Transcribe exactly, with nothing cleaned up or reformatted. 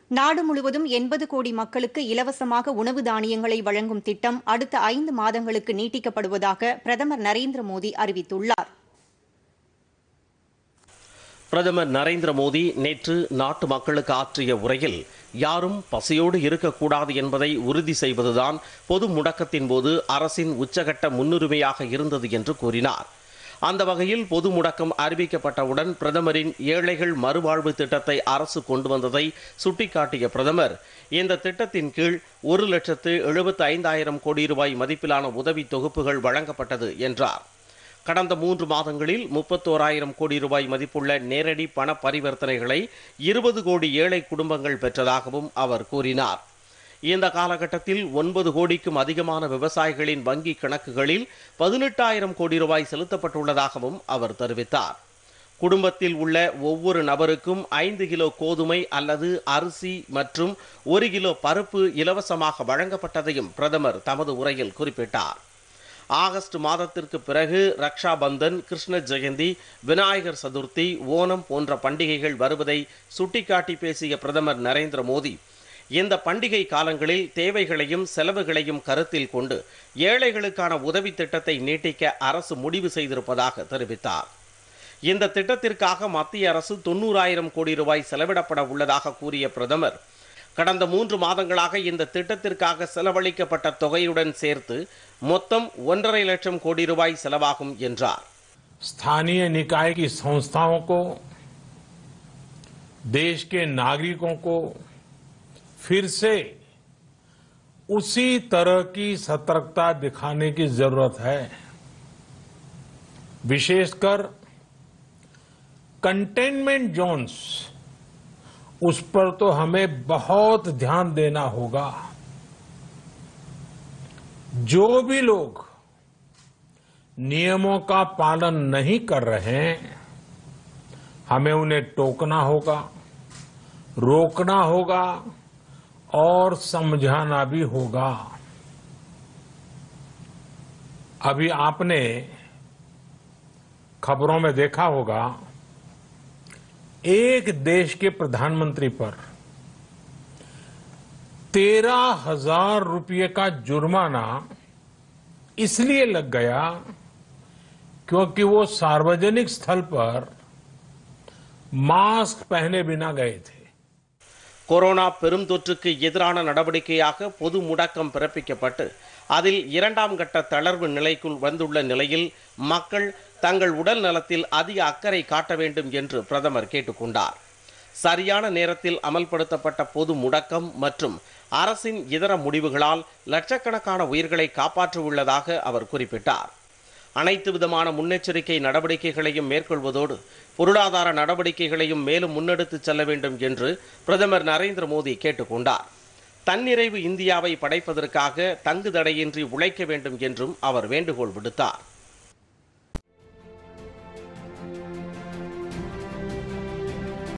நாடு முழுவதும் எண்பது கோடி மக்களுக்கு இலவசமாக உணவு தானியங்களை வழங்கும் திட்டம் அடுத்த ஐந்து மாதங்களுக்கு நீட்டிக்கப்படுவதாக பிரதமர் நரேந்திர மோடி அறிவித்துள்ளார். பிரதமர் நரேந்திர மோடி நேற்று நாட்டு மக்களுக்கு ஆற்றிய உரையில் யாரும் பசியோடு இருக்கக்கூடாது என்பதை உறுதி செய்வதுதான் பொது முடக்கத்தின் போது அரசின் உச்சகட்ட முன்னுரிமையாக இருந்தது என்று கூறினார். அந்த வகையில் பொது முடக்கம் அறிவிக்கப்பட்டவுடன் பிரதமரின் ஏழைகள் மறுவாழ்வு திட்டத்தை அரசு கொண்டு வந்ததை சுட்டிக்காட்டிய பிரதமர், இந்த திட்டத்தின் கீழ் ஒரு லட்சத்து எழுபத்தி ஐந்தாயிரம் கோடி ரூபாய் மதிப்பிலான உதவி தொகுப்புகள் வழங்கப்பட்டது என்றார். கடந்த மூன்று மாதங்களில் முப்பத்தோராயிரம் கோடி ரூபாய் மதிப்புள்ள நேரடி பண பரிவர்த்தனைகளை இருபது கோடி ஏழை குடும்பங்கள் பெற்றதாகவும் அவர் கூறினார். இந்த காலகட்டத்தில் ஒன்பது கோடிக்கும் அதிகமான விவசாயிகளின் வங்கி கணக்குகளில் பதினெட்டாயிரம் கோடி ரூபாய் செலுத்தப்பட்டுள்ளதாகவும் அவர் தெரிவித்தார். குடும்பத்தில் உள்ள ஒவ்வொரு நபருக்கும் ஐந்து கிலோ கோதுமை அல்லது அரிசி மற்றும் ஒரு கிலோ பருப்பு இலவசமாக வழங்கப்பட்டதையும் பிரதமர் தமது உரையில் குறிப்பிட்டார். ஆகஸ்ட் மாதத்திற்கு பிறகு ரக்ஷா பந்தன், கிருஷ்ண ஜெயந்தி, விநாயகர் சதுர்த்தி, ஓணம் போன்ற பண்டிகைகள் வருவதை சுட்டிக்காட்டி பேசிய பிரதமர் நரேந்திர மோடி, இந்த பண்டிகை காலங்களில் தேவைகளையும் செலவுகளையும் கருத்தில் கொண்டு ஏழைகளுக்கான உதவி திட்டத்தை நீட்டிக்க அரசு முடிவு செய்திருப்பதாக தெரிவித்தார். இந்த திட்டத்திற்காக மத்திய அரசு தொண்ணூறாயிரம் கோடி ரூபாய் செலவிடப்பட உள்ளதாக கூறிய பிரதமர், கடந்த மூன்று மாதங்களாக இந்த திட்டத்திற்காக செலவழிக்கப்பட்ட தொகையுடன் சேர்த்து மொத்தம் ஒன்றரை லட்சம் கோடி ரூபாய் செலவாகும் என்றார். स्थानीय निकाय की संस्थाओं को, देश के नागरिकों को फिर से उसी तरह की सतर्कता दिखाने की जरूरत है. विशेषकर कंटेनमेंट जोन्स, उस पर तो हमें बहुत ध्यान देना होगा. जो भी लोग नियमों का पालन नहीं कर रहे हैं, हमें उन्हें टोकना होगा, रोकना होगा और समझाना भी होगा. अभी आपने खबरों में देखा होगा, एक देश के प्रधानमंत्री पर तेरह हजार रुपये का जुर्माना इसलिए लग गया क्योंकि वो सार्वजनिक स्थल पर मास्क पहने बिना गए थे. கொரோனா பெருந்தொற்றுக்கு எதிரான நடவடிக்கையாக பொது முடக்கம் பிறப்பிக்கப்பட்டு அதில் இரண்டாம் கட்ட தளர்வு நிலைக்குள் வந்துள்ள நிலையில் மக்கள் தங்கள் உடல் நலத்தில் அதிக அக்கறை காட்ட வேண்டும் என்று பிரதமர் கேட்டுக்கொண்டார். சரியான நேரத்தில் அமல்படுத்தப்பட்ட பொது முடக்கம் மற்றும் அரசின் இதர முடிவுகளால் லட்சக்கணக்கான உயிர்களை காப்பாற்ற உள்ளதாக அவர் குறிப்பிட்டார். அனைத்து விதமான முன்னெச்சரிக்கை நடவடிக்கைகளையும் மேற்கொள்வதோடு பொருளாதார நடவடிக்கைகளையும் மேலும் முன்னெடுத்துச் செல்ல வேண்டும் என்று பிரதமர் நரேந்திர மோடி கேட்டுக்கொண்டார். தன்னிறைவு இந்தியாவை படைப்பதற்காக தங்கு தடையின்றி உழைக்க வேண்டும் என்றும் அவர் வேண்டுகோள் விடுத்தார்.